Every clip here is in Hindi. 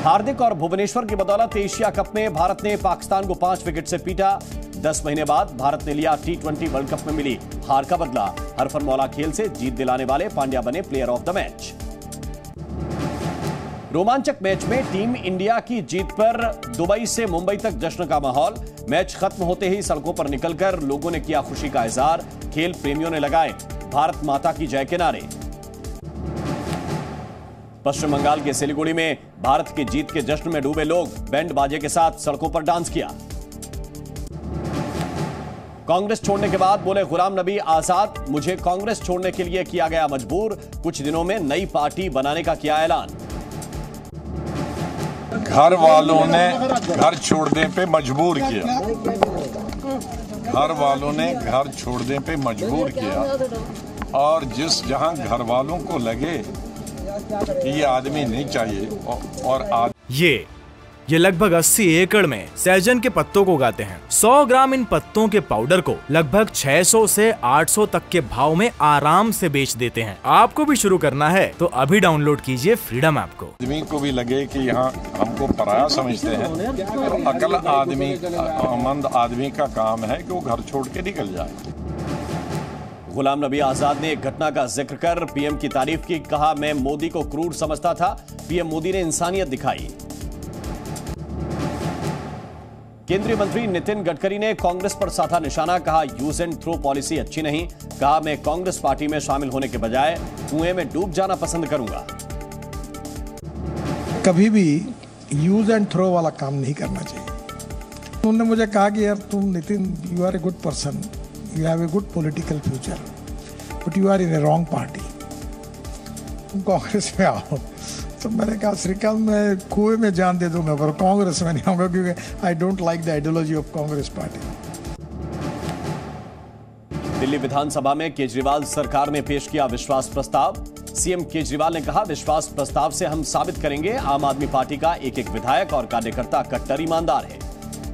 हार्दिक और भुवनेश्वर की बदौलत एशिया कप में भारत ने पाकिस्तान को 5 विकेट से पीटा। 10 महीने बाद भारत ने लिया T20 वर्ल्ड कप में मिली हार का बदला। हरफनमौला खेल से जीत दिलाने वाले पांड्या बने प्लेयर ऑफ द मैच। रोमांचक मैच में टीम इंडिया की जीत पर दुबई से मुंबई तक जश्न का माहौल। मैच खत्म होते ही सड़कों पर निकलकर लोगों ने किया खुशी का इजहार। खेल प्रेमियों ने लगाए भारत माता की जय के नारे। पश्चिम बंगाल के सिलीगुड़ी में भारत की जीत के जश्न में डूबे लोग बैंड बाजे के साथ सड़कों पर डांस किया। कांग्रेस छोड़ने के बाद बोले गुलाम नबी आजाद, मुझे कांग्रेस छोड़ने के लिए किया गया मजबूर। कुछ दिनों में नई पार्टी बनाने का किया ऐलान। घर वालों ने घर छोड़ने पे मजबूर किया। घर वालों ने घर छोड़ने पे मजबूर किया और जहां घर वालों को लगे कि ये आदमी नहीं चाहिए और ये लगभग 80 एकड़ में सहजन के पत्तों को उगाते हैं। 100 ग्राम इन पत्तों के पाउडर को लगभग 600 से 800 तक के भाव में आराम से बेच देते हैं। आपको भी शुरू करना है तो अभी डाउनलोड कीजिए फ्रीडम ऐप को। आदमी को भी लगे कि यहाँ हमको पराया समझते हैं, तो अकल आदमी, मंद आदमी का काम है कि वो घर छोड़ के निकल जाए। गुलाम नबी आजाद ने एक घटना का जिक्र कर पीएम की तारीफ की। कहा, मैं मोदी को क्रूर समझता था, पीएम मोदी ने इंसानियत दिखाई। केंद्रीय मंत्री नितिन गडकरी ने कांग्रेस पर साधा निशाना। कहा, यूज एंड थ्रो पॉलिसी अच्छी नहीं। कहा, मैं कांग्रेस पार्टी में शामिल होने के बजाय कुएं में डूब जाना पसंद करूंगा। कभी भी यूज एंड थ्रो वाला काम नहीं करना चाहिए। उन्होंने मुझे कहा कि यार तुम Nitin, you are a good person, you have a good political future, but you are in a wrong party. तुम कांग्रेस में आओ। तो मैंने कहा, श्रीकांत, मैं कुएं में जान दे दूंगा पर कांग्रेस में नहीं आऊंगा, क्योंकि I don't like the ideology of Congress party. Delhi विधानसभा में केजरीवाल सरकार ने पेश किया विश्वास प्रस्ताव। सीएम केजरीवाल ने कहा, विश्वास प्रस्ताव से हम साबित करेंगे आम आदमी पार्टी का एक एक विधायक और कार्यकर्ता कट्टर ईमानदार है।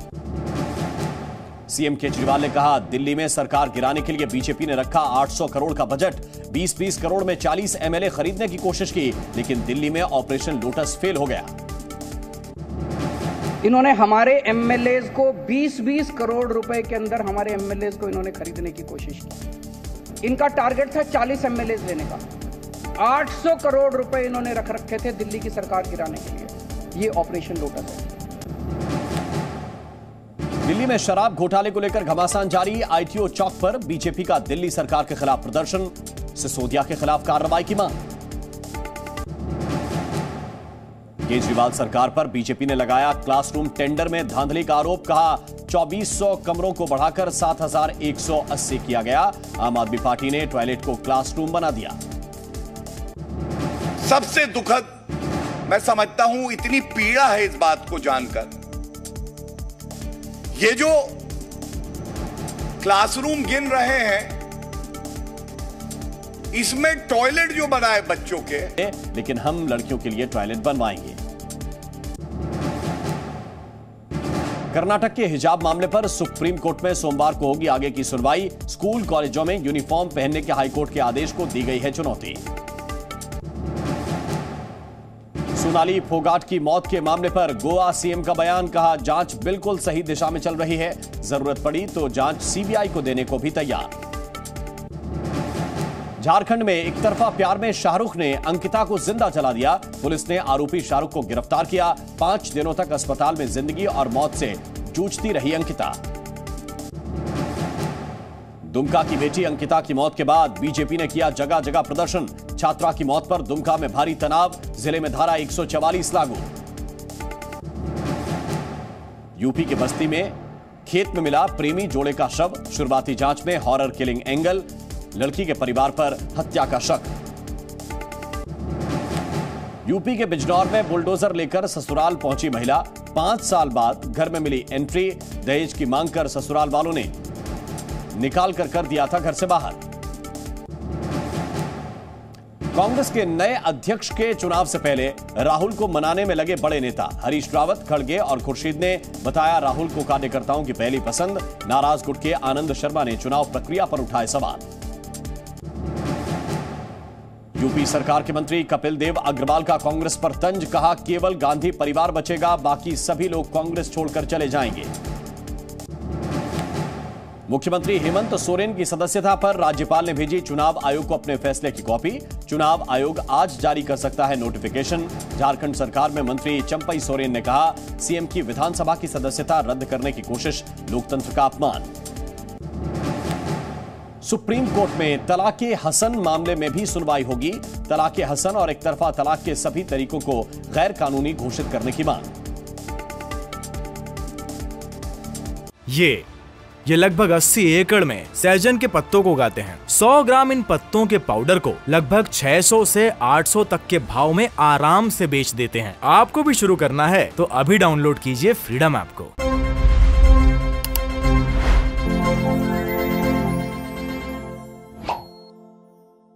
सीएम केजरीवाल ने कहा, दिल्ली में सरकार गिराने के लिए बीजेपी ने रखा 800 करोड़ का बजट। 20-20 करोड़ में 40 एमएलए खरीदने की कोशिश की, लेकिन दिल्ली में ऑपरेशन लोटस फेल हो गया। इन्होंने हमारे एमएलए को 20-20 करोड़ रुपए के अंदर हमारे एमएलए को इन्होंने खरीदने की कोशिश की। इनका टारगेट था 40 एमएलए लेने का। 800 करोड़ रुपए इन्होंने रख रखे थे दिल्ली की सरकार गिराने के लिए। ये ऑपरेशन लोटस है। दिल्ली में शराब घोटाले को लेकर घमासान जारी। आईटीओ चौक पर बीजेपी का दिल्ली सरकार के खिलाफ प्रदर्शन। सिसोदिया के खिलाफ कार्रवाई की मांग। केजरीवाल सरकार पर बीजेपी ने लगाया क्लासरूम टेंडर में धांधली का आरोप। कहा, 2400 कमरों को बढ़ाकर 7180 किया गया। आम आदमी पार्टी ने टॉयलेट को क्लासरूम बना दिया। सबसे दुखद मैं समझता हूं, इतनी पीड़ा है इस बात को जानकर। ये जो क्लासरूम गिन रहे हैं, इसमें टॉयलेट जो बनाए बच्चों के, लेकिन हम लड़कियों के लिए टॉयलेट बनवाएंगे। कर्नाटक के हिजाब मामले पर सुप्रीम कोर्ट में सोमवार को होगी आगे की सुनवाई। स्कूल कॉलेजों में यूनिफॉर्म पहनने के हाईकोर्ट के आदेश को दी गई है चुनौती। सोनाली फोगाट की मौत के मामले पर गोवा सीएम का बयान। कहा, जांच बिल्कुल सही दिशा में चल रही है, जरूरत पड़ी तो जांच सीबीआई को देने को भी तैयार। झारखंड में एक तरफा प्यार में शाहरुख ने अंकिता को जिंदा जला दिया। पुलिस ने आरोपी शाहरुख को गिरफ्तार किया। 5 दिनों तक अस्पताल में जिंदगी और मौत से जूझती रही अंकिता। दुमका की बेटी अंकिता की मौत के बाद बीजेपी ने किया जगह जगह प्रदर्शन। छात्रा की मौत पर दुमका में भारी तनाव। जिले में धारा 144 लागू। यूपी के बस्ती में खेत में मिला प्रेमी जोड़े का शव। शुरुआती जांच में हॉरर किलिंग एंगल। लड़की के परिवार पर हत्या का शक। यूपी के बिजनौर में बुलडोजर लेकर ससुराल पहुंची महिला। 5 साल बाद घर में मिली एंट्री। दहेज की मांग कर ससुराल वालों ने निकाल कर दिया था घर से बाहर। कांग्रेस के नए अध्यक्ष के चुनाव से पहले राहुल को मनाने में लगे बड़े नेता हरीश रावत, खड़गे और खुर्शीद ने बताया राहुल को कार्यकर्ताओं की पहली पसंद। नाराज गुट के आनंद शर्मा ने चुनाव प्रक्रिया पर उठाए सवाल। यूपी सरकार के मंत्री कपिल देव अग्रवाल का कांग्रेस पर तंज, कहा केवल गांधी परिवार बचेगा, बाकी सभी लोग कांग्रेस छोड़कर चले जाएंगे। मुख्यमंत्री हेमंत सोरेन की सदस्यता पर राज्यपाल ने भेजी चुनाव आयोग को अपने फैसले की कॉपी। चुनाव आयोग आज जारी कर सकता है नोटिफिकेशन। झारखंड सरकार में मंत्री चंपई सोरेन ने कहा सीएम की विधानसभा की सदस्यता रद्द करने की कोशिश लोकतंत्र का अपमान। सुप्रीम कोर्ट में तलाके हसन मामले में भी सुनवाई होगी। तलाके हसन और एक तरफा तलाक के सभी तरीकों को गैर कानूनी घोषित करने की मांग। ये लगभग 80 एकड़ में सहजन के पत्तों को उगाते हैं। 100 ग्राम इन पत्तों के पाउडर को लगभग 600 से 800 तक के भाव में आराम से बेच देते हैं। आपको भी शुरू करना है तो अभी डाउनलोड कीजिए फ्रीडम ऐप को।